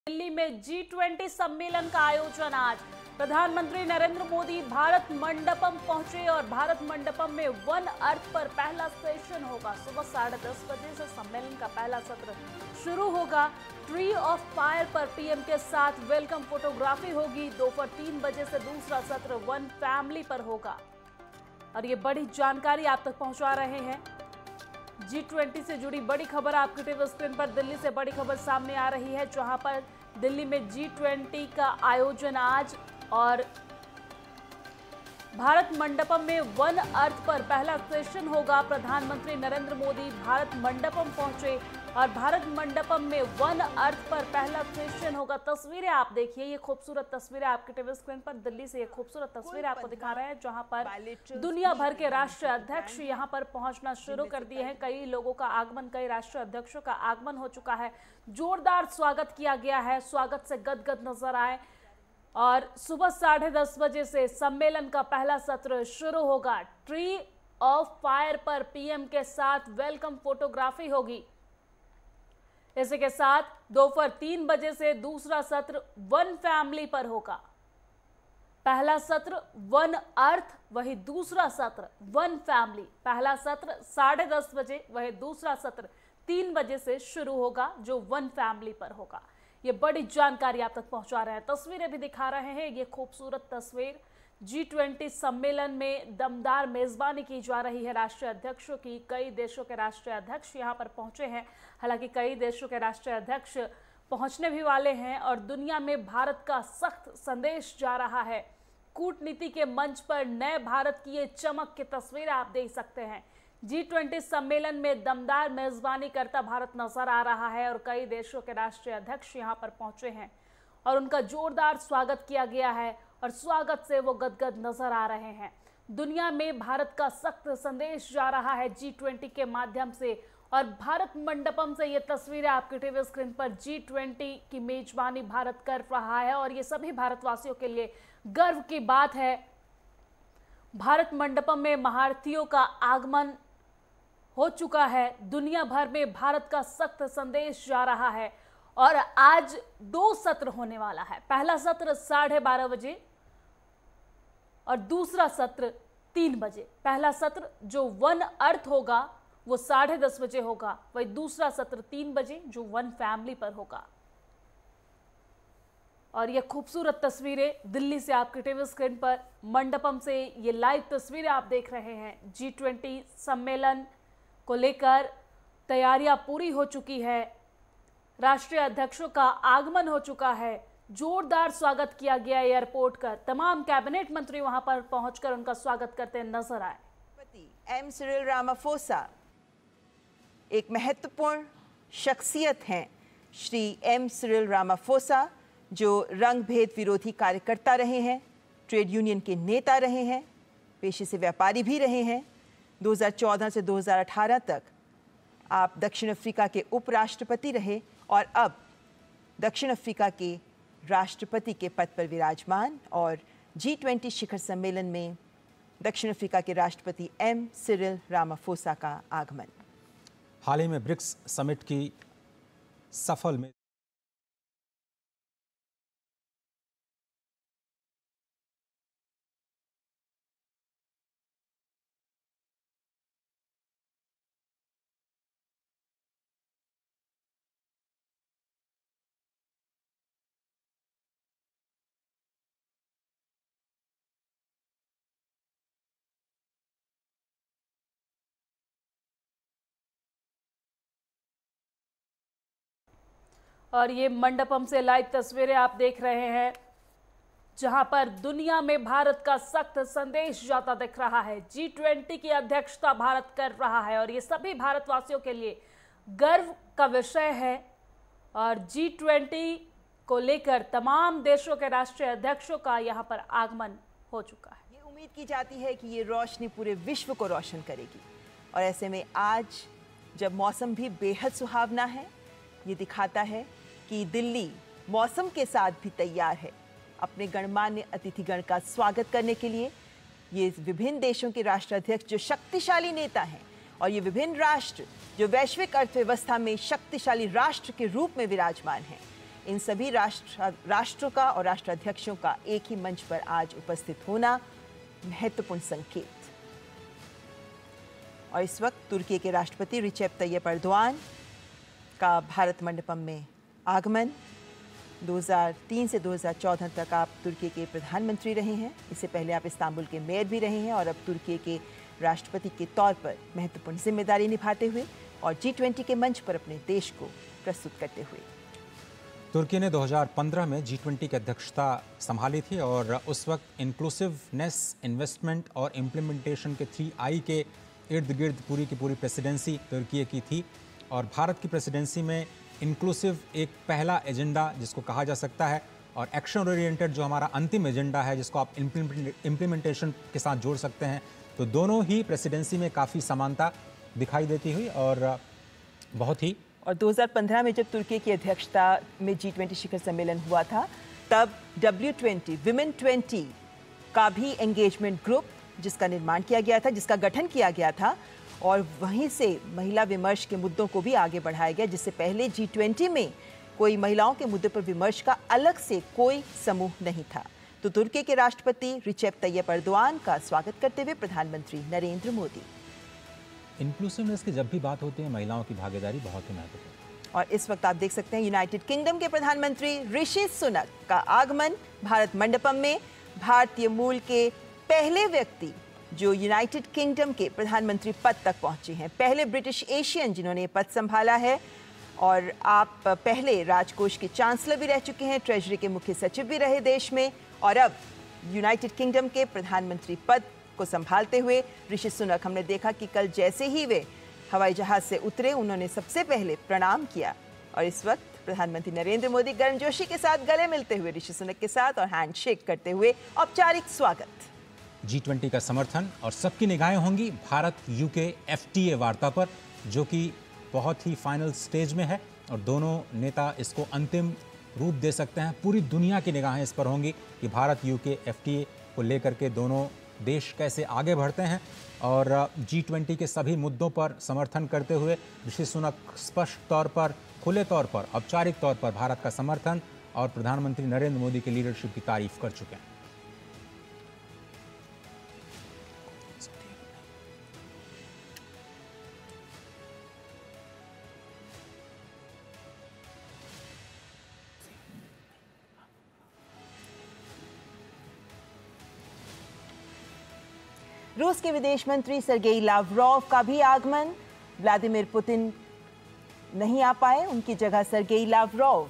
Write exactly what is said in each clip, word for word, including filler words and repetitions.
दिल्ली में G twenty सम्मेलन का आयोजन आज। प्रधानमंत्री नरेंद्र मोदी भारत मंडपम पहुंचे और भारत मंडपम में वन अर्थ पर पहला सेशन होगा। सुबह साढ़े दस बजे से सम्मेलन का पहला सत्र शुरू होगा। ट्री ऑफ फायर पर पीएम के साथ वेलकम फोटोग्राफी होगी। दोपहर तीन बजे से दूसरा सत्र वन फैमिली पर होगा और ये बड़ी जानकारी आप तक पहुंचा रहे हैं। जी ट्वेंटी से जुड़ी बड़ी खबर आपकी टीवी स्क्रीन पर। दिल्ली से बड़ी खबर सामने आ रही है, जहां पर दिल्ली में जी ट्वेंटी का आयोजन आज और भारत मंडपम में वन अर्थ पर पहला सेशन होगा। प्रधानमंत्री नरेंद्र मोदी भारत मंडपम पहुंचे और भारत मंडपम में वन अर्थ पर पहला सेशन होगा। तस्वीरें आप देखिए, ये खूबसूरत तस्वीरें आपके टीवी स्क्रीन पर। दिल्ली से ये खूबसूरत तस्वीरें आपको दिखा रहे हैं, जहां पर दुनिया भर के राष्ट्रीय अध्यक्ष यहां पर पहुंचना शुरू कर दिए हैं। कई लोगों का आगमन, कई राष्ट्रीय अध्यक्षों का आगमन हो चुका है। जोरदार स्वागत किया गया है, स्वागत से गदगद नजर आए और सुबह साढ़े दस बजे से सम्मेलन का पहला सत्र शुरू होगा। ट्री ऑफ फायर पर पीएम के साथ वेलकम फोटोग्राफी होगी। इसी के साथ दोपहर तीन बजे से दूसरा सत्र वन फैमिली पर होगा। पहला सत्र वन अर्थ, वही दूसरा सत्र वन फैमिली। पहला सत्र साढ़े दस बजे, वही दूसरा सत्र तीन बजे से शुरू होगा, जो वन फैमिली पर होगा। ये बड़ी जानकारी आप तक पहुंचा रहे हैं, तस्वीरें भी दिखा रहे हैं। ये खूबसूरत तस्वीर जी ट्वेंटी सम्मेलन में दमदार मेजबानी की जा रही है राष्ट्रीय अध्यक्षों की। कई देशों के राष्ट्रीय अध्यक्ष यहां पर पहुंचे हैं। हालांकि कई देशों के राष्ट्रीय अध्यक्ष पहुंचने भी वाले हैं और दुनिया में भारत का सख्त संदेश जा रहा है। कूटनीति के मंच पर नए भारत की ये चमक की तस्वीरें आप देख सकते हैं। जी ट्वेंटी सम्मेलन में दमदार मेजबानी करता भारत नजर आ रहा है और कई देशों के राष्ट्रीय अध्यक्ष यहां पर पहुंचे हैं और उनका जोरदार स्वागत किया गया है और स्वागत से वो गदगद नजर आ रहे हैं। दुनिया में भारत का सख्त संदेश जा रहा है जी ट्वेंटी के माध्यम से और भारत मंडपम से ये तस्वीरें आपकी टीवी स्क्रीन पर। जी ट्वेंटी की मेजबानी भारत कर रहा है और ये सभी भारतवासियों के लिए गर्व की बात है। भारत मंडपम में महारथियों का आगमन हो चुका है। दुनिया भर में भारत का सख्त संदेश जा रहा है और आज दो सत्र होने वाला है। पहला सत्र साढ़े बारह बजे और दूसरा सत्र तीन बजे। पहला सत्र जो वन अर्थ होगा वो साढ़े दस बजे होगा, वही दूसरा सत्र तीन बजे जो वन फैमिली पर होगा। और ये खूबसूरत तस्वीरें दिल्ली से आपके टीवी स्क्रीन पर मंडपम से ये लाइव तस्वीरें आप देख रहे हैं। जी ट्वेंटी सम्मेलन को लेकर तैयारियां पूरी हो चुकी है। राष्ट्रीय अध्यक्षों का आगमन हो चुका है। जोरदार स्वागत किया गया एयरपोर्ट का। तमाम कैबिनेट मंत्री वहां पर पहुंचकर उनका स्वागत करते नजर आए। एम सिरिल रामाफोसा एक महत्वपूर्ण शख्सियत हैं। श्री एम सिरिल रामाफोसा जो रंग भेद विरोधी कार्यकर्ता रहे हैं, ट्रेड यूनियन के नेता रहे हैं, पेशे से व्यापारी भी रहे हैं। दो हज़ार चौदह से दो हज़ार अठारह तक आप दक्षिण अफ्रीका के उपराष्ट्रपति रहे और अब दक्षिण अफ्रीका के राष्ट्रपति के पद पर विराजमान। और जी ट्वेंटी शिखर सम्मेलन में दक्षिण अफ्रीका के राष्ट्रपति एम सिरिल रामाफोसा का आगमन। हाल ही में ब्रिक्स समिट की सफल में और ये मंडपम से लाइव तस्वीरें आप देख रहे हैं, जहां पर दुनिया में भारत का सख्त संदेश जाता दिख रहा है। जी ट्वेंटी की अध्यक्षता भारत कर रहा है और ये सभी भारतवासियों के लिए गर्व का विषय है। और जी ट्वेंटी को लेकर तमाम देशों के राष्ट्रीय अध्यक्षों का यहां पर आगमन हो चुका है। ये उम्मीद की जाती है कि ये रोशनी पूरे विश्व को रोशन करेगी और ऐसे में आज जब मौसम भी बेहद सुहावना है, ये दिखाता है कि दिल्ली मौसम के साथ भी तैयार है अपने गणमान्य अतिथिगण का स्वागत करने के लिए। ये विभिन्न देशों के राष्ट्राध्यक्ष जो शक्तिशाली नेता हैं और ये विभिन्न राष्ट्र जो वैश्विक अर्थव्यवस्था में शक्तिशाली राष्ट्र के रूप में विराजमान हैं, इन सभी राष्ट्र राष्ट्रों का और राष्ट्राध्यक्षों का एक ही मंच पर आज उपस्थित होना महत्वपूर्ण संकेत। और इस वक्त तुर्की के राष्ट्रपति रिसेप तैयप एर्दोआन का भारत मंडपम में आगमन। दो हज़ार तीन से दो हज़ार चौदह तक आप तुर्की के प्रधानमंत्री रहे हैं। इससे पहले आप इस्तांबुल के मेयर भी रहे हैं और अब तुर्की के राष्ट्रपति के तौर पर महत्वपूर्ण जिम्मेदारी निभाते हुए और जी ट्वेंटी के मंच पर अपने देश को प्रस्तुत करते हुए। तुर्की ने दो हज़ार पंद्रह में जी ट्वेंटी की अध्यक्षता संभाली थी और उस वक्त इंक्लूसिवनेस, इन्वेस्टमेंट और इम्प्लीमेंटेशन के थ्री आई के इर्द गिर्द पूरी की पूरी प्रेसिडेंसी तुर्की की थी। और भारत की प्रेसिडेंसी में इंक्लूसिव एक पहला एजेंडा जिसको कहा जा सकता है और एक्शन ओरिएंटेड जो हमारा अंतिम एजेंडा है जिसको आप इम्प्लीमेंटेशन के साथ जोड़ सकते हैं, तो दोनों ही प्रेसिडेंसी में काफ़ी समानता दिखाई देती हुई और बहुत ही। और दो हज़ार पंद्रह में जब तुर्की की अध्यक्षता में जी ट्वेंटी शिखर सम्मेलन हुआ था तब डब्ल्यू ट्वेंटी विमेन ट्वेंटी का भी एंगेजमेंट ग्रुप जिसका निर्माण किया गया था, जिसका गठन किया गया था और वहीं से महिला विमर्श के मुद्दों को भी आगे बढ़ाया गया, जिससे पहले जी ट्वेंटी में कोई महिलाओं के मुद्दे पर विमर्श का अलग से कोई समूह नहीं था। तो तुर्की के राष्ट्रपति रिसेप तैयप एर्दोआन का स्वागत करते हुए प्रधानमंत्री नरेंद्र मोदी। इंक्लूसिवनेस की जब भी बात होती है महिलाओं की भागीदारी बहुत ही महत्वपूर्ण। और इस वक्त आप देख सकते हैं यूनाइटेड किंगडम के प्रधानमंत्री ऋषि सुनक का आगमन भारत मंडपम में। भारतीय मूल के पहले व्यक्ति जो यूनाइटेड किंगडम के प्रधानमंत्री पद तक पहुंचे हैं, पहले ब्रिटिश एशियन जिन्होंने पद संभाला है। और आप पहले राजकोष के चांसलर भी रह चुके हैं, ट्रेजरी के मुख्य सचिव भी रहे देश में और अब यूनाइटेड किंगडम के प्रधानमंत्री पद को संभालते हुए ऋषि सुनक, हमने देखा कि कल जैसे ही वे हवाई जहाज से उतरे उन्होंने सबसे पहले प्रणाम किया। और इस वक्त प्रधानमंत्री नरेंद्र मोदी गर्मजोशी के साथ गले मिलते हुए ऋषि सुनक के साथ और हैंडशेक करते हुए औपचारिक स्वागत। जी ट्वेंटी का समर्थन और सबकी निगाहें होंगी भारत यूके एफटीए वार्ता पर जो कि बहुत ही फाइनल स्टेज में है और दोनों नेता इसको अंतिम रूप दे सकते हैं। पूरी दुनिया की निगाहें इस पर होंगी कि भारत यूके एफटीए को लेकर के दोनों देश कैसे आगे बढ़ते हैं। और जी ट्वेंटी के सभी मुद्दों पर समर्थन करते हुए ऋषि सुनक स्पष्ट तौर पर, खुले तौर पर, औपचारिक तौर पर भारत का समर्थन और प्रधानमंत्री नरेंद्र मोदी की लीडरशिप की तारीफ कर चुके हैं। रूस के विदेश मंत्री सर्गेई लावरोव का भी आगमन। व्लादिमीर पुतिन नहीं आ पाए, उनकी जगह सर्गेई लावरोव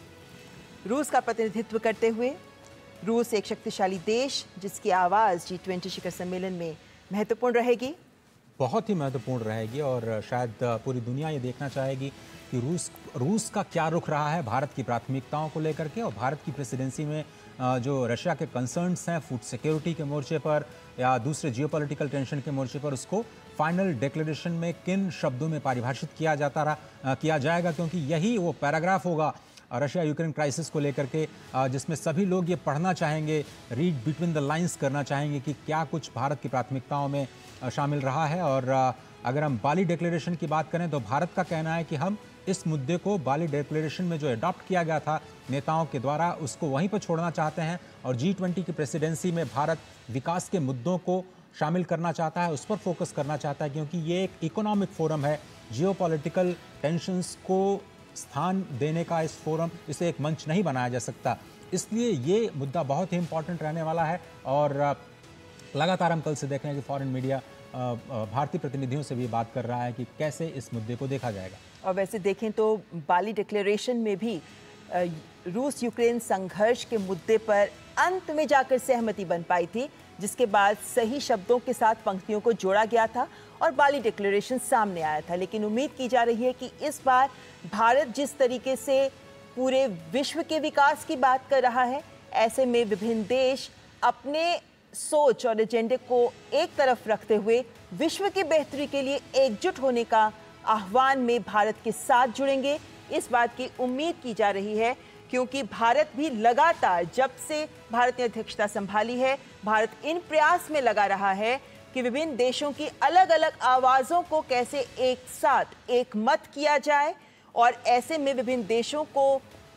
रूस का प्रतिनिधित्व करते हुए। रूस एक शक्तिशाली देश जिसकी आवाज़ जी ट्वेंटी शिखर सम्मेलन में महत्वपूर्ण रहेगी, बहुत ही महत्वपूर्ण रहेगी और शायद पूरी दुनिया ये देखना चाहेगी कि रूस रूस का क्या रुख रहा है भारत की प्राथमिकताओं को लेकर के और भारत की प्रेसिडेंसी में जो रशिया के कंसर्न्स हैं फूड सिक्योरिटी के मोर्चे पर या दूसरे जियोपॉलिटिकल टेंशन के मोर्चे पर, उसको फाइनल डिक्लेरेशन में किन शब्दों में परिभाषित किया जाता रहा किया जाएगा, क्योंकि यही वो पैराग्राफ होगा रशिया यूक्रेन क्राइसिस को लेकर के जिसमें सभी लोग ये पढ़ना चाहेंगे, रीड बिटवीन द लाइंस करना चाहेंगे कि क्या कुछ भारत की प्राथमिकताओं में शामिल रहा है। और अगर हम बाली डिक्लेरेशन की बात करें तो भारत का कहना है कि हम इस मुद्दे को बाली डिक्लेरेशन में जो अडॉप्ट किया गया था नेताओं के द्वारा उसको वहीं पर छोड़ना चाहते हैं और जी ट्वेंटी की प्रेसिडेंसी में भारत विकास के मुद्दों को शामिल करना चाहता है, उस पर फोकस करना चाहता है, क्योंकि ये एक इकोनॉमिक फोरम है। जियोपॉलिटिकल टेंशंस को स्थान देने का इस फोरम, इसे एक मंच नहीं बनाया जा सकता, इसलिए ये मुद्दा बहुत ही इंपॉर्टेंट रहने वाला है। और लगातार हम कल से देख रहे हैं कि फॉरेन मीडिया भारतीय प्रतिनिधियों से भी बात कर रहा है कि कैसे इस मुद्दे को देखा जाएगा। और वैसे देखें तो बाली डिक्लेरेशन में भी रूस यूक्रेन संघर्ष के मुद्दे पर अंत में जाकर सहमति बन पाई थी, जिसके बाद सही शब्दों के साथ पंक्तियों को जोड़ा गया था और बाली डिक्लेरेशन सामने आया था। लेकिन उम्मीद की जा रही है कि इस बार भारत जिस तरीके से पूरे विश्व के विकास की बात कर रहा है, ऐसे में विभिन्न देश अपने सोच और एजेंडे को एक तरफ रखते हुए विश्व की बेहतरी के लिए एकजुट होने का आह्वान में भारत के साथ जुड़ेंगे। इस बात की उम्मीद की जा रही है क्योंकि भारत भी लगातार जब से भारत ने अध्यक्षता संभाली है, भारत इन प्रयास में लगा रहा है कि विभिन्न देशों की अलग अलग आवाज़ों को कैसे एक साथ एक मत किया जाए और ऐसे में विभिन्न देशों को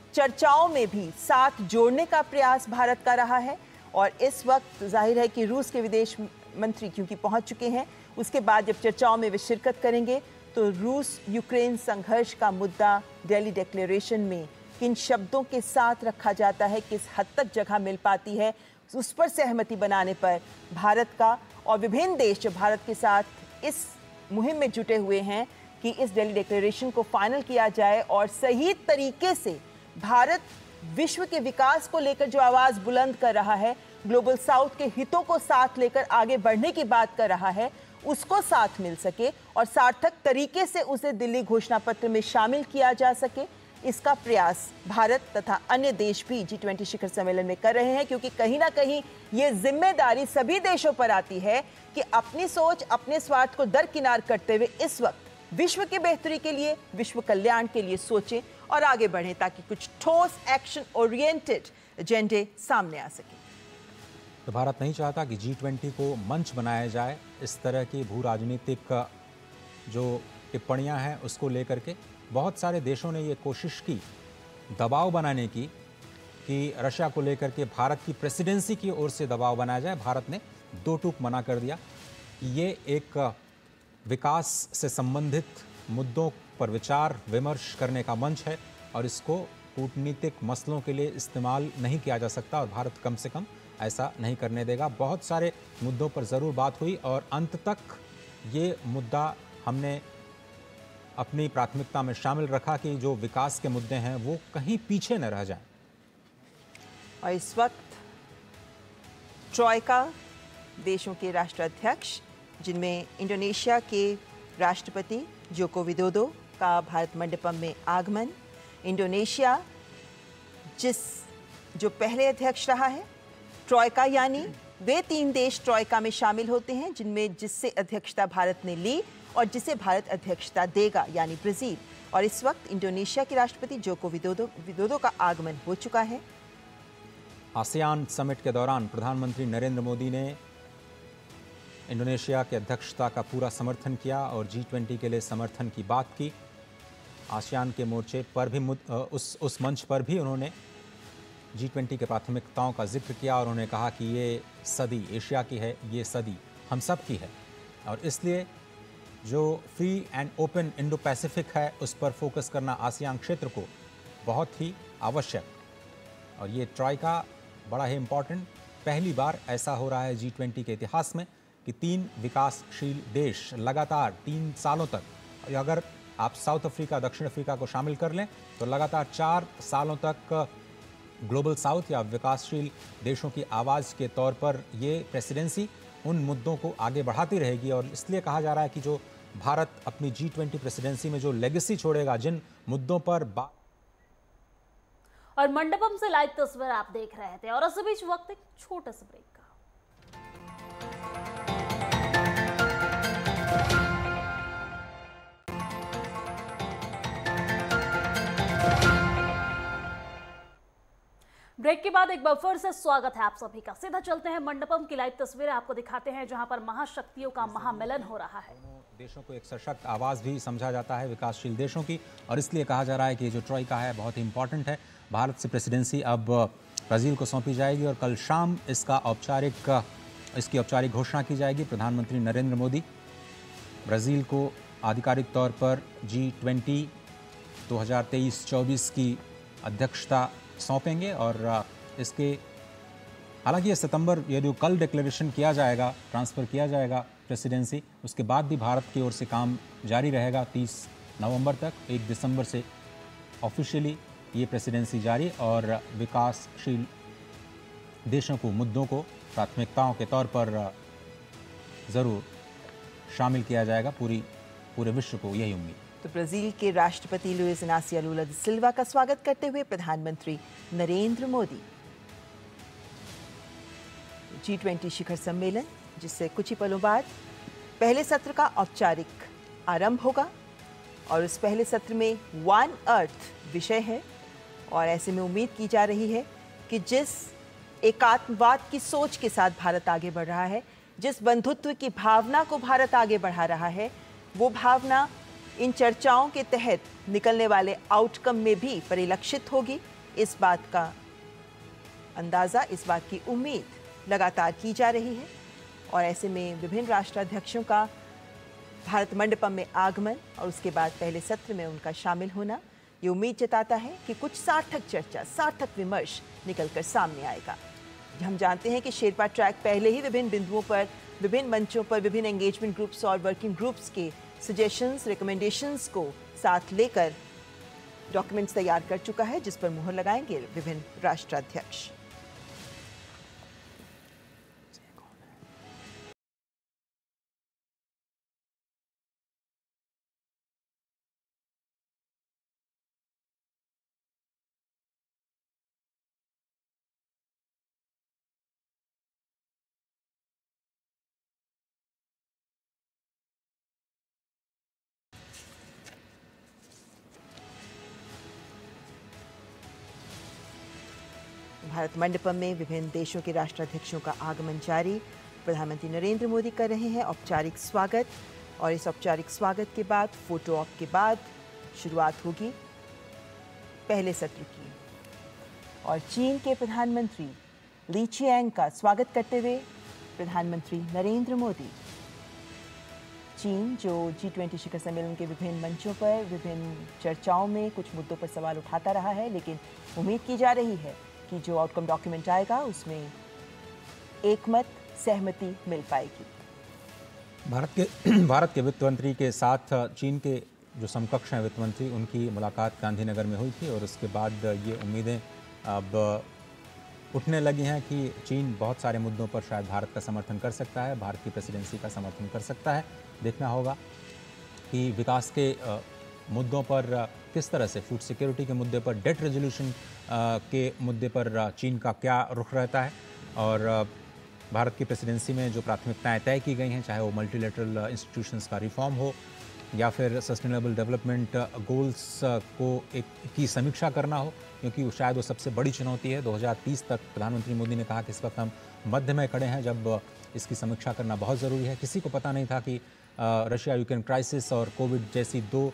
चर्चाओं में भी साथ जोड़ने का प्रयास भारत का रहा है। और इस वक्त जाहिर है कि रूस के विदेश मंत्री क्योंकि पहुंच चुके हैं, उसके बाद जब चर्चाओं में वे शिरकत करेंगे तो रूस यूक्रेन संघर्ष का मुद्दा दिल्ली डिक्लेरेशन में किन शब्दों के साथ रखा जाता है, किस हद तक जगह मिल पाती है, उस पर सहमति बनाने पर भारत का और विभिन्न देश जो भारत के साथ इस मुहिम में जुटे हुए हैं कि इस दिल्ली डिक्लेरेशन को फाइनल किया जाए और सही तरीके से भारत विश्व के विकास को लेकर जो आवाज बुलंद कर रहा है, ग्लोबल साउथ के हितों को साथ लेकर आगे बढ़ने की बात कर रहा है, उसको साथ मिल सके और सार्थक तरीके से उसे दिल्ली घोषणा पत्र में शामिल किया जा सके, इसका प्रयास भारत तथा अन्य देश भी जी ट्वेंटी शिखर सम्मेलन में कर रहे हैं। क्योंकि कहीं ना कहीं ये जिम्मेदारी सभी देशों पर आती है कि अपनी सोच, अपने स्वार्थ को दरकिनार करते हुए इस वक्त विश्व की बेहतरी के लिए, विश्व कल्याण के लिए सोचें और आगे बढ़ें ताकि कुछ ठोस एक्शन ओरिएंटेड एजेंडे सामने आ सके। तो भारत नहीं चाहता कि जी ट्वेंटी को मंच बनाया जाए इस तरह की भू राजनीतिक जो टिप्पणियां हैं उसको लेकर के। बहुत सारे देशों ने ये कोशिश की दबाव बनाने की कि रशिया को लेकर के भारत की प्रेसिडेंसी की ओर से दबाव बनाया जाए। भारत ने दो टूक मना कर दिया। ये एक विकास से संबंधित मुद्दों पर विचार विमर्श करने का मंच है और इसको कूटनीतिक मसलों के लिए इस्तेमाल नहीं किया जा सकता और भारत कम से कम ऐसा नहीं करने देगा। बहुत सारे मुद्दों पर ज़रूर बात हुई और अंत तक ये मुद्दा हमने अपनी प्राथमिकता में शामिल रखा कि जो विकास के मुद्दे हैं वो कहीं पीछे न रह जाएं। और इस वक्त ट्रॉयका देशों के राष्ट्राध्यक्ष जिनमें इंडोनेशिया के राष्ट्रपति जोको विदोदो का भारत मंडपम में आगमन, इंडोनेशिया जिस जो पहले अध्यक्ष रहा है ट्रॉयका, यानी वे तीन देश ट्रॉयका में शामिल होते हैं जिनमें जिससे अध्यक्षता भारत ने ली और जिसे भारत अध्यक्षता देगा, यानी ब्राजील। और इस वक्त इंडोनेशिया के राष्ट्रपति जोको विदोदो विदोदो का आगमन हो चुका है। आसियान समिट के दौरान प्रधानमंत्री नरेंद्र मोदी ने इंडोनेशिया की अध्यक्षता का पूरा समर्थन किया और जी ट्वेंटी के लिए समर्थन की बात की। आसियान के मोर्चे पर भी उस उस मंच पर भी उन्होंने जी ट्वेंटी के प्राथमिकताओं का जिक्र किया और उन्होंने कहा कि ये सदी एशिया की है, ये सदी हम सब की है और इसलिए जो free and open Indo Pacific है उस पर फोकस करना आसियान क्षेत्र को बहुत ही आवश्यक। और ये ट्रॉयका बड़ा ही इम्पॉर्टेंट, पहली बार ऐसा हो रहा है जी ट्वेंटी के इतिहास में कि तीन विकासशील देश लगातार तीन सालों तक, अगर आप साउथ अफ्रीका, दक्षिण अफ्रीका को शामिल कर लें तो लगातार चार सालों तक ग्लोबल साउथ या विकासशील देशों की आवाज़ के तौर पर ये प्रेसिडेंसी उन मुद्दों को आगे बढ़ाती रहेगी। और इसलिए कहा जा रहा है कि जो भारत अपनी जी ट्वेंटी प्रेसिडेंसी में जो लेगेसी छोड़ेगा, जिन मुद्दों पर बात। और मंडपम से लाइव तस्वीर आप देख रहे थे और इस बीच वक्त एक छोटा सा ब्रेक का। ब्रेक के बाद एक बार फिर से स्वागत है आप सभी का। सीधा चलते हैं मंडपम की लाइव तस्वीरें आपको दिखाते हैं जहां पर महाशक्तियों का महामिलन हो रहा है। देशों को एक सशक्त आवाज भी समझा जाता है विकासशील देशों की और इसलिए कहा जा रहा है कि जो ट्रॉयका है बहुत ही इंपॉर्टेंट है। भारत से प्रेसिडेंसी अब ब्राजील को सौंपी जाएगी और कल शाम इसका औपचारिक इसकी औपचारिक घोषणा की जाएगी। प्रधानमंत्री नरेंद्र मोदी ब्राजील को आधिकारिक तौर पर जी ट्वेंटी दो हज़ार तेईस चौबीस की अध्यक्षता सौंपेंगे और इसके हालांकि ये सितंबर ये जो कल डिक्लेरेशन किया जाएगा, ट्रांसफ़र किया जाएगा प्रेसिडेंसी, उसके बाद भी भारत की ओर से काम जारी रहेगा तीस नवंबर तक। एक दिसंबर से ऑफिशियली ये प्रेसिडेंसी जारी और विकासशील देशों को मुद्दों को प्राथमिकताओं के तौर पर ज़रूर शामिल किया जाएगा। पूरी पूरे विश्व को यही उम्मीद। तो ब्राजील के राष्ट्रपति लुइस इनासियो लुला दा सिल्वा का स्वागत करते हुए प्रधानमंत्री नरेंद्र मोदी। जी ट्वेंटी शिखर सम्मेलन जिससे कुछ ही पलों बाद पहले सत्र का औपचारिक आरंभ होगा और उस पहले सत्र में वन अर्थ विषय है और ऐसे में उम्मीद की जा रही है कि जिस एकात्मवाद की सोच के साथ भारत आगे बढ़ रहा है, जिस बंधुत्व की भावना को भारत आगे बढ़ा रहा है, वो भावना इन चर्चाओं के तहत निकलने वाले आउटकम में भी परिलक्षित होगी इस बात का अंदाज़ा, इस बात की उम्मीद लगातार की जा रही है और ऐसे में विभिन्न राष्ट्राध्यक्षों का भारत मंडपम में आगमन और उसके बाद पहले सत्र में उनका शामिल होना ये उम्मीद जताता है कि कुछ सार्थक चर्चा, सार्थक विमर्श निकलकर सामने आएगा। हम जानते हैं कि शेरपा ट्रैक पहले ही विभिन्न बिंदुओं पर, विभिन्न मंचों पर, विभिन्न एंगेजमेंट ग्रुप्स और वर्किंग ग्रुप्स के सजेशंस, रिकमेंडेशंस को साथ लेकर डॉक्यूमेंट्स तैयार कर चुका है, जिस पर मुहर लगाएंगे विभिन्न राष्ट्राध्यक्ष। भारत मंडपम में विभिन्न देशों के राष्ट्राध्यक्षों का आगमन जारी। प्रधानमंत्री नरेंद्र मोदी कर रहे हैं औपचारिक स्वागत और इस औपचारिक स्वागत के बाद फोटो ऑप के बाद शुरुआत होगी पहले सत्र की। और चीन के प्रधानमंत्री ली चियांग का स्वागत करते हुए प्रधानमंत्री नरेंद्र मोदी। चीन जो जी ट्वेंटी शिखर सम्मेलन के विभिन्न मंचों पर, विभिन्न चर्चाओं में कुछ मुद्दों पर सवाल उठाता रहा है, लेकिन उम्मीद की जा रही है कि जो आउटकम डॉक्यूमेंट आएगा उसमें एकमत, सहमति मिल पाएगी। भारत के भारत के वित्त मंत्री के साथ चीन के जो समकक्ष हैं वित्त मंत्री, उनकी मुलाकात गांधीनगर में हुई थी और उसके बाद ये उम्मीदें अब उठने लगी हैं कि चीन बहुत सारे मुद्दों पर शायद भारत का समर्थन कर सकता है, भारत की प्रेसिडेंसी का समर्थन कर सकता है। देखना होगा कि विकास के मुद्दों पर किस तरह से, फूड सिक्योरिटी के मुद्दे पर, डेट रेजोल्यूशन के मुद्दे पर चीन का क्या रुख रहता है और भारत की प्रेसिडेंसी में जो प्राथमिकताएं तय की गई हैं, चाहे वो मल्टीलेटरल इंस्टीट्यूशंस का रिफॉर्म हो या फिर सस्टेनेबल डेवलपमेंट गोल्स को एक की समीक्षा करना हो, क्योंकि वो शायद वो सबसे बड़ी चुनौती है। दो हज़ार तीस तक प्रधानमंत्री मोदी ने कहा कि इस वक्त हम मध्य में खड़े हैं जब इसकी समीक्षा करना बहुत ज़रूरी है। किसी को पता नहीं था कि रशिया यूक्रेन क्राइसिस और कोविड जैसी दो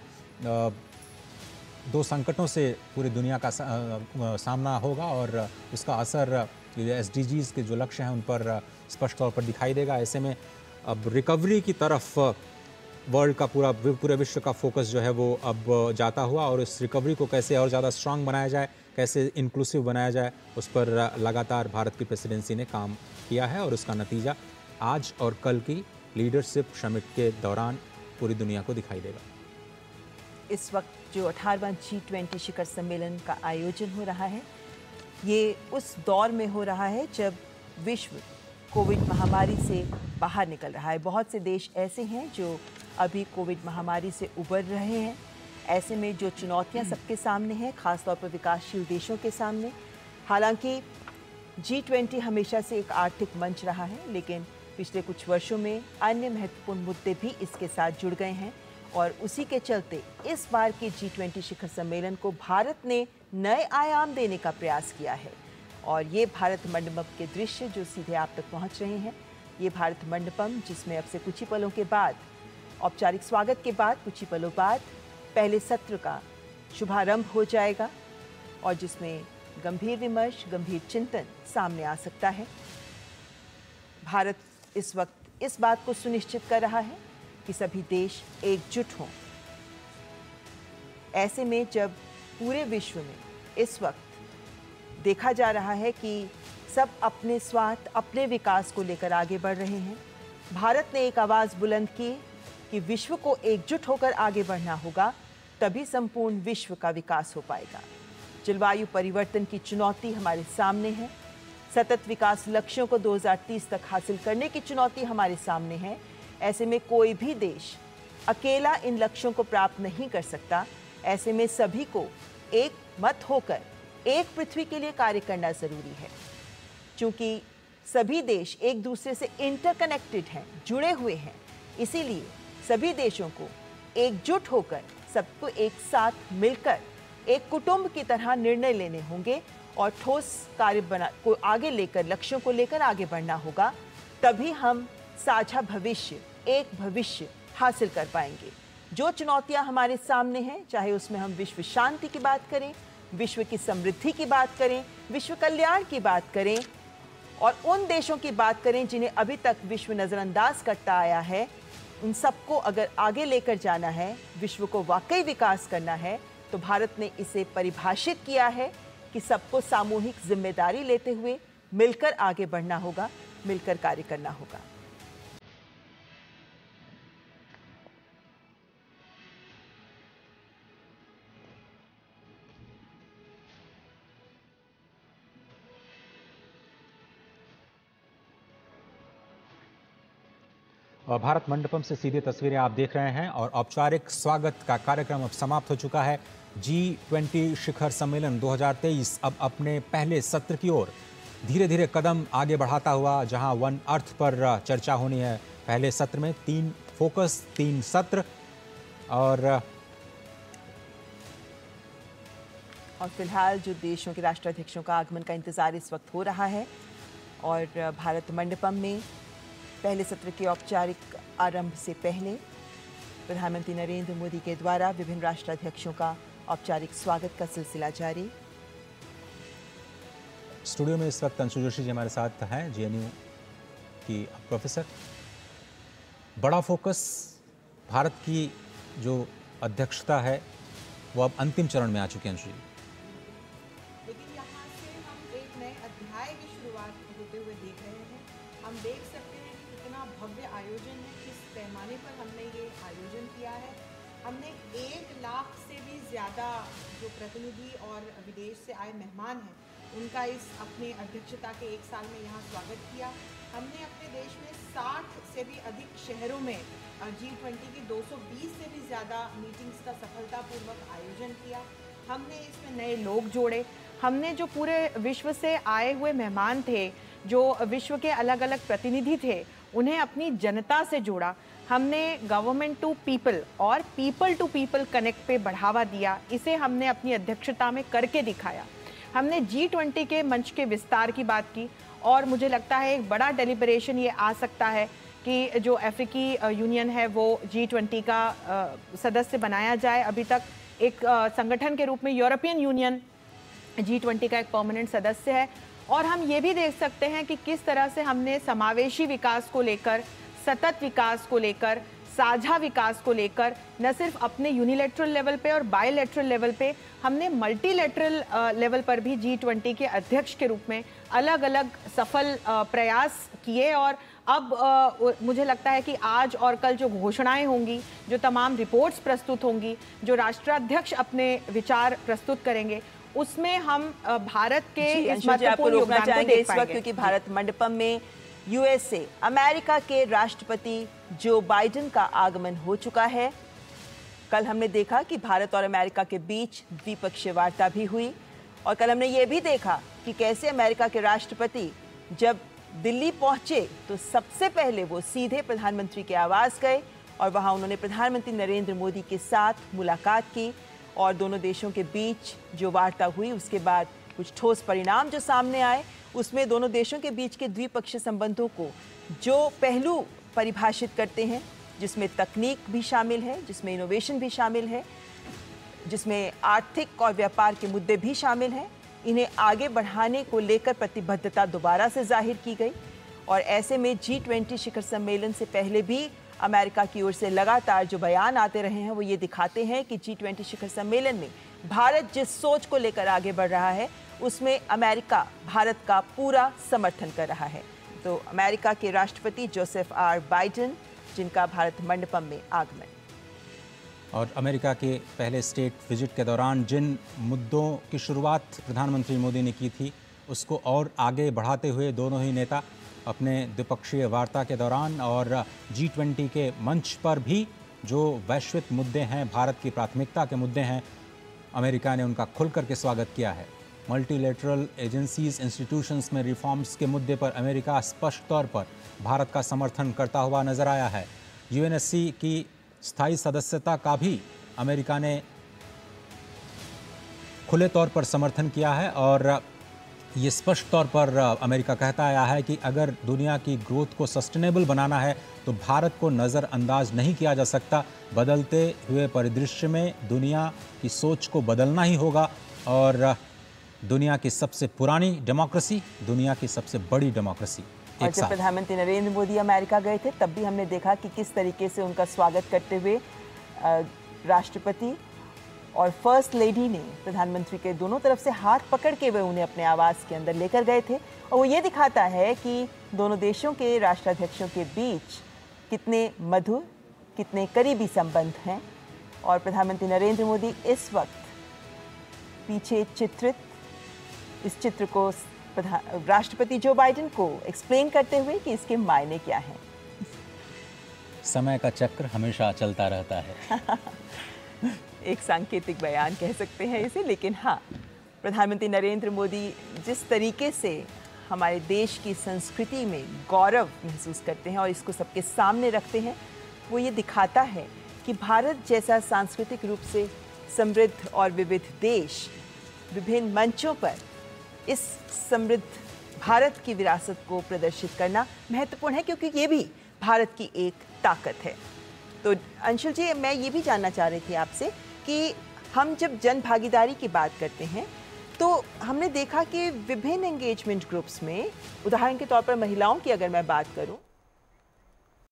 दो संकटों से पूरी दुनिया का सामना होगा और उसका असर एस डी जीज़ के जो लक्ष्य हैं उन पर स्पष्ट तौर पर दिखाई देगा। ऐसे में अब रिकवरी की तरफ वर्ल्ड का पूरा पूरे विश्व का फोकस जो है वो अब जाता हुआ और इस रिकवरी को कैसे और ज़्यादा स्ट्रांग बनाया जाए, कैसे इंक्लूसिव बनाया जाए, उस पर लगातार भारत की प्रेसिडेंसी ने काम किया है और उसका नतीजा आज और कल की लीडरशिप समिट के दौरान पूरी दुनिया को दिखाई देगा। इस वक्त जो अठारहवां जी ट्वेंटी शिखर सम्मेलन का आयोजन हो रहा है, ये उस दौर में हो रहा है जब विश्व कोविड महामारी से बाहर निकल रहा है। बहुत से देश ऐसे हैं जो अभी कोविड महामारी से उबर रहे हैं। ऐसे में जो चुनौतियां सबके सामने हैं, खासतौर पर विकासशील देशों के सामने, हालांकि जी ट्वेंटी हमेशा से एक आर्थिक मंच रहा है, लेकिन पिछले कुछ वर्षों में अन्य महत्वपूर्ण मुद्दे भी इसके साथ जुड़ गए हैं और उसी के चलते इस बार के जी ट्वेंटी शिखर सम्मेलन को भारत ने नए आयाम देने का प्रयास किया है। और ये भारत मंडपम के दृश्य जो सीधे आप तक पहुंच रहे हैं, ये भारत मंडपम जिसमें अब से कुछ ही पलों के बाद, औपचारिक स्वागत के बाद कुछ ही पलों बाद पहले सत्र का शुभारंभ हो जाएगा और जिसमें गंभीर विमर्श, गंभीर चिंतन सामने आ सकता है। भारत इस वक्त इस बात को सुनिश्चित कर रहा है कि सभी देश एकजुट हों। ऐसे में जब पूरे विश्व में इस वक्त देखा जा रहा है कि सब अपने स्वार्थ, अपने विकास को लेकर आगे बढ़ रहे हैं, भारत ने एक आवाज़ बुलंद की कि विश्व को एकजुट होकर आगे बढ़ना होगा, तभी संपूर्ण विश्व का विकास हो पाएगा। जलवायु परिवर्तन की चुनौती हमारे सामने है, सतत विकास लक्ष्यों को दो हज़ार तीस तक हासिल करने की चुनौती हमारे सामने है। ऐसे में कोई भी देश अकेला इन लक्ष्यों को प्राप्त नहीं कर सकता। ऐसे में सभी को एक मत होकर एक पृथ्वी के लिए कार्य करना जरूरी है, क्योंकि सभी देश एक दूसरे से इंटरकनेक्टेड हैं, जुड़े हुए हैं। इसीलिए सभी देशों को एकजुट होकर, सबको एक साथ मिलकर एक कुटुंब की तरह निर्णय लेने होंगे और ठोस कार्य बना को आगे लेकर, लक्ष्यों को लेकर आगे बढ़ना होगा। तभी हम साझा भविष्य, एक भविष्य हासिल कर पाएंगे। जो चुनौतियां हमारे सामने हैं, चाहे उसमें हम विश्व शांति की बात करें, विश्व की समृद्धि की बात करें, विश्व कल्याण की बात करें और उन देशों की बात करें जिन्हें अभी तक विश्व नज़रअंदाज करता आया है, उन सबको अगर आगे लेकर जाना है, विश्व को वाकई विकास करना है, तो भारत ने इसे परिभाषित किया है कि सबको सामूहिक जिम्मेदारी लेते हुए मिलकर आगे बढ़ना होगा, मिलकर कार्य करना होगा। और भारत मंडपम से सीधे तस्वीरें आप देख रहे हैं और औपचारिक स्वागत का कार्यक्रम अब समाप्त हो चुका है। जी ट्वेंटी शिखर सम्मेलन दो हज़ार तेईस अब अपने पहले सत्र की ओर धीरे धीरे कदम आगे बढ़ाता हुआ, जहां वन अर्थ पर चर्चा होनी है। पहले सत्र में तीन फोकस, तीन सत्र और और फिलहाल जो देशों के राष्ट्राध्यक्षों का आगमन का इंतजार इस वक्त हो रहा है और भारत मंडपम में पहले सत्र के औपचारिक आरंभ से पहले प्रधानमंत्री नरेंद्र मोदी के द्वारा विभिन्न राष्ट्राध्यक्षों का औपचारिक स्वागत का सिलसिला जारी। स्टूडियो में इस वक्त अंशु जोशी जी हमारे साथ हैं, जेएनयू की प्रोफेसर। बड़ा फोकस, भारत की जो अध्यक्षता है वो अब अंतिम चरण में आ चुकी है अंशु जी। लेकिन यहाँ से हम एक नए अध्याय की शुरुआत होते हुए देख रहे हैं। हम देख सकते हैं कि कितना भव्य आयोजन है, किस पैमाने पर हमने ये आयोजन किया है। हमने एक लाख से भी ज़्यादा जो प्रतिनिधि और विदेश से आए मेहमान हैं उनका इस अपने अध्यक्षता के एक साल में यहाँ स्वागत किया। हमने अपने देश में साठ से भी अधिक शहरों में जी ट्वेंटी की दो सौ बीस से भी ज़्यादा मीटिंग्स का सफलतापूर्वक आयोजन किया। हमने इसमें नए लोग जोड़े। हमने जो पूरे विश्व से आए हुए मेहमान थे, जो विश्व के अलग अलग प्रतिनिधि थे, उन्हें अपनी जनता से जोड़ा। हमने गवर्नमेंट टू पीपल और पीपल टू पीपल कनेक्ट पे बढ़ावा दिया। इसे हमने अपनी अध्यक्षता में करके दिखाया। हमने जी ट्वेंटी के मंच के विस्तार की बात की और मुझे लगता है एक बड़ा डेलिब्रेशन ये आ सकता है कि जो अफ्रीकी यूनियन है वो जी ट्वेंटी का सदस्य बनाया जाए। अभी तक एक संगठन के रूप में यूरोपियन यूनियन जी ट्वेंटी का एक परमानेंट सदस्य है। और हम ये भी देख सकते हैं कि किस तरह से हमने समावेशी विकास को लेकर, सतत विकास को लेकर, साझा विकास को लेकर न सिर्फ अपने यूनिलैटरल लेवल पे और बायलैटरल लेवल पे, हमने मल्टीलैटरल लेवल पर भी जी ट्वेंटी के अध्यक्ष के रूप में अलग अलग सफल प्रयास किए। और अब आ, मुझे लगता है कि आज और कल जो घोषणाएं होंगी, जो तमाम रिपोर्ट्स प्रस्तुत होंगी, जो राष्ट्राध्यक्ष अपने विचार प्रस्तुत करेंगे, उसमें हम भारत के इस महत्वपूर्ण योगदान को देख पाएंगे। क्योंकि भारत मंडपम में यूएसए, अमेरिका के राष्ट्रपति जो बाइडेन का आगमन हो चुका है। कल हमने देखा कि भारत और अमेरिका के बीच द्विपक्षीय वार्ता भी हुई और कल हमने ये भी देखा कि कैसे अमेरिका के राष्ट्रपति जब दिल्ली पहुंचे तो सबसे पहले वो सीधे प्रधानमंत्री के आवास गए और वहां उन्होंने प्रधानमंत्री नरेंद्र मोदी के साथ मुलाकात की और दोनों देशों के बीच जो वार्ता हुई उसके बाद कुछ ठोस परिणाम जो सामने आए, उसमें दोनों देशों के बीच के द्विपक्षीय संबंधों को जो पहलू परिभाषित करते हैं, जिसमें तकनीक भी शामिल है, जिसमें इनोवेशन भी शामिल है, जिसमें आर्थिक और व्यापार के मुद्दे भी शामिल हैं, इन्हें आगे बढ़ाने को लेकर प्रतिबद्धता दोबारा से जाहिर की गई। और ऐसे में जी ट्वेंटी शिखर सम्मेलन से पहले भी अमेरिका की ओर से लगातार जो बयान आते रहे हैं वो ये दिखाते हैं कि जी ट्वेंटी शिखर सम्मेलन में भारत जिस सोच को लेकर आगे बढ़ रहा है उसमें अमेरिका भारत का पूरा समर्थन कर रहा है। तो अमेरिका के राष्ट्रपति जोसेफ आर बाइडेन, जिनका भारत मंडपम में आगमन। और अमेरिका के पहले स्टेट विजिट के दौरान जिन मुद्दों की शुरुआत प्रधानमंत्री मोदी ने की थी उसको और आगे बढ़ाते हुए दोनों ही नेता अपने द्विपक्षीय वार्ता के दौरान और जी ट्वेंटी के मंच पर भी जो वैश्विक मुद्दे हैं, भारत की प्राथमिकता के मुद्दे हैं, अमेरिका ने उनका खुल करके स्वागत किया है। मल्टीलेटरल एजेंसीज, इंस्टीट्यूशंस में रिफॉर्म्स के मुद्दे पर अमेरिका स्पष्ट तौर पर भारत का समर्थन करता हुआ नजर आया है। यूएनएससी की स्थायी सदस्यता का भी अमेरिका ने खुले तौर पर समर्थन किया है और ये स्पष्ट तौर पर अमेरिका कहता आया है कि अगर दुनिया की ग्रोथ को सस्टेनेबल बनाना है तो भारत को नज़रअंदाज नहीं किया जा सकता। बदलते हुए परिदृश्य में दुनिया की सोच को बदलना ही होगा और दुनिया की सबसे पुरानी डेमोक्रेसी, दुनिया की सबसे बड़ी डेमोक्रेसी और एक जब साथ। प्रधानमंत्री नरेंद्र मोदी अमेरिका गए थे तब भी हमने देखा कि किस तरीके से उनका स्वागत करते हुए अ, राष्ट्रपति और फर्स्ट लेडी ने प्रधानमंत्री के दोनों तरफ से हाथ पकड़ के वे उन्हें अपने आवास के अंदर लेकर गए थे। और वो ये दिखाता है कि दोनों देशों के राष्ट्राध्यक्षों के बीच कितने मधुर, कितने करीबी संबंध हैं। और प्रधानमंत्री नरेंद्र मोदी इस वक्त पीछे चित्रित इस चित्र को प्रधान राष्ट्रपति जो बाइडेन को एक्सप्लेन करते हुए कि इसके मायने क्या हैं। समय का चक्र हमेशा चलता रहता है। एक सांकेतिक बयान कह सकते हैं इसे, लेकिन हाँ, प्रधानमंत्री नरेंद्र मोदी जिस तरीके से हमारे देश की संस्कृति में गौरव महसूस करते हैं और इसको सबके सामने रखते हैं, वो ये दिखाता है कि भारत जैसा सांस्कृतिक रूप से समृद्ध और विविध देश विभिन्न मंचों पर इस समृद्ध भारत की विरासत को प्रदर्शित करना महत्वपूर्ण है, क्योंकि ये भी भारत की एक ताकत है। तो अंशुल जी, मैं ये भी जानना चाह रही थी आपसे कि हम जब जन भागीदारी की बात करते हैं तो हमने देखा कि विभिन्न एंगेजमेंट ग्रुप्स में, उदाहरण के तौर पर महिलाओं की अगर मैं बात करूं,